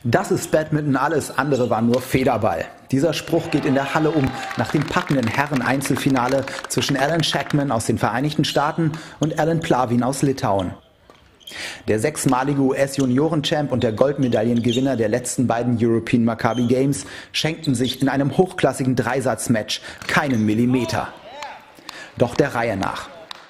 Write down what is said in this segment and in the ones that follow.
Das ist Badminton, alles andere war nur Federball. Dieser Spruch geht in der Halle um nach dem packenden Herren-Einzelfinale zwischen Alan Shackman aus den Vereinigten Staaten und Alan Plavin aus Litauen. Der sechsmalige US-Junioren-Champ und der Goldmedaillengewinner der letzten beiden European Maccabi Games schenkten sich in einem hochklassigen Dreisatzmatch keinen Millimeter. Doch der Reihe nach.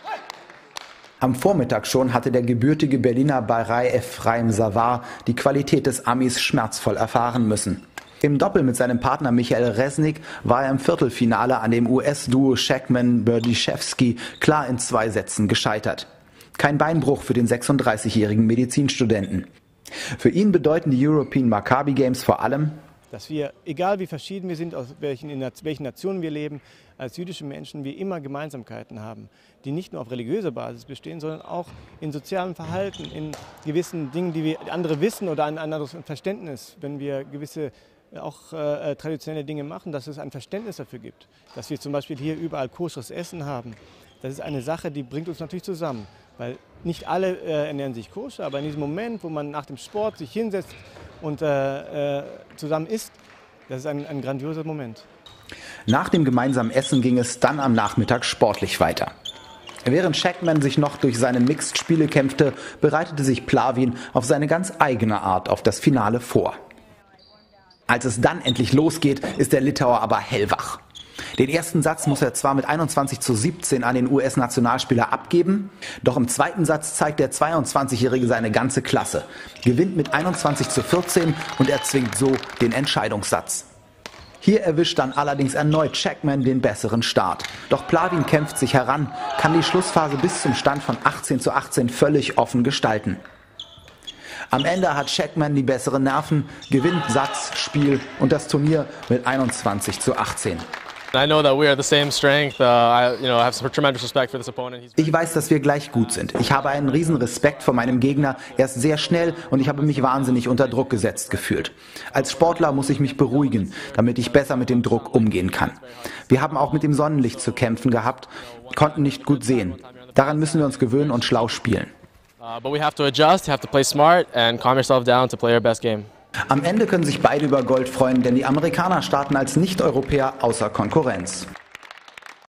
Am Vormittag schon hatte der gebürtige Berliner Barai Efraim Savar die Qualität des Amis schmerzvoll erfahren müssen. Im Doppel mit seinem Partner Michael Resnick war er im Viertelfinale an dem US-Duo Shackman-Berdyshevsky klar in 2 Sätzen gescheitert. Kein Beinbruch für den 36-jährigen Medizinstudenten. Für ihn bedeuten die European Maccabi Games vor allem, dass wir, egal wie verschieden wir sind, aus welchen Nationen wir leben, als jüdische Menschen wir immer Gemeinsamkeiten haben, die nicht nur auf religiöser Basis bestehen, sondern auch in sozialem Verhalten, in gewissen Dingen, die wir andere wissen oder ein anderes Verständnis, wenn wir gewisse auch traditionelle Dinge machen, dass es ein Verständnis dafür gibt, dass wir zum Beispiel hier überall koscheres Essen haben. Das ist eine Sache, die bringt uns natürlich zusammen, weil nicht alle ernähren sich koscher, aber in diesem Moment, wo man nach dem Sport sich hinsetzt und zusammen isst, das ist ein grandioser Moment. Nach dem gemeinsamen Essen ging es dann am Nachmittag sportlich weiter. Während Shackman sich noch durch seine Mixed-Spiele kämpfte, bereitete sich Plavin auf seine ganz eigene Art auf das Finale vor. Als es dann endlich losgeht, ist der Litauer aber hellwach. Den ersten Satz muss er zwar mit 21:17 an den US-Nationalspieler abgeben, doch im zweiten Satz zeigt der 22-Jährige seine ganze Klasse, gewinnt mit 21:14 und erzwingt so den Entscheidungssatz. Hier erwischt dann allerdings erneut Shackman den besseren Start. Doch Plavin kämpft sich heran, kann die Schlussphase bis zum Stand von 18:18 völlig offen gestalten. Am Ende hat Shackman die besseren Nerven, gewinnt Satz, Spiel und das Turnier mit 21:18. Ich weiß, dass wir gleich gut sind. Ich habe einen riesen Respekt vor meinem Gegner. Er ist sehr schnell und ich habe mich wahnsinnig unter Druck gesetzt gefühlt. Als Sportler muss ich mich beruhigen, damit ich besser mit dem Druck umgehen kann. Wir haben auch mit dem Sonnenlicht zu kämpfen gehabt, konnten nicht gut sehen. Daran müssen wir uns gewöhnen und schlau spielen. But we have to adjust, have to play smart and calm yourself down to play your best game. Am Ende können sich beide über Gold freuen, denn die Amerikaner starten als Nicht-Europäer außer Konkurrenz.